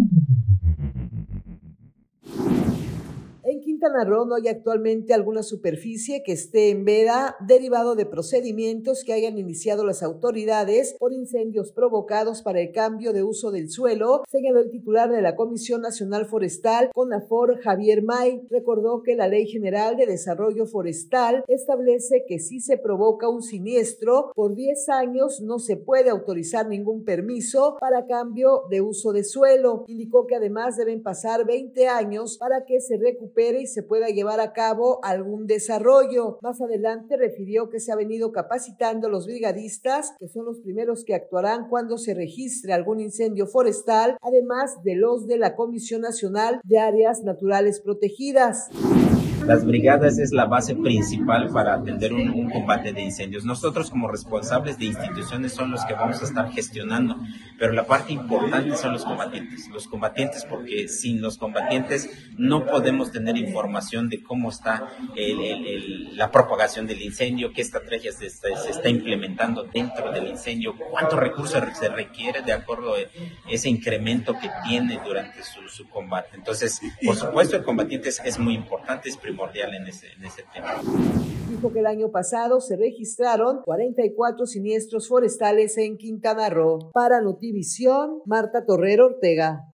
En Quintana Roo no hay actualmente alguna superficie que esté en veda derivado de procedimientos que hayan iniciado las autoridades por incendios provocados para el cambio de uso del suelo, señaló el titular de la Comisión Nacional Forestal, CONAFOR, Javier May. Recordó que la Ley General de Desarrollo Forestal establece que si se provoca un siniestro, por 10 años no se puede autorizar ningún permiso para cambio de uso de suelo. Indicó que además deben pasar 20 años para que se recupere y se pueda llevar a cabo algún desarrollo. Más adelante refirió que se ha venido capacitando a los brigadistas, que son los primeros que actuarán cuando se registre algún incendio forestal, además de los de la Comisión Nacional de Áreas Naturales Protegidas. Las brigadas es la base principal para atender un combate de incendios. Nosotros como responsables de instituciones son los que vamos a estar gestionando, pero la parte importante son los combatientes porque sin los combatientes no podemos tener información de cómo está la propagación del incendio, qué estrategias se está implementando dentro del incendio, cuántos recursos se requiere de acuerdo a ese incremento que tiene durante su combate. Entonces, por supuesto, el combatiente es muy importante, es primordial en ese tema. Dijo que el año pasado se registraron 44 siniestros forestales en Quintana Roo. Para Notivisión, Marta Torrero Ortega.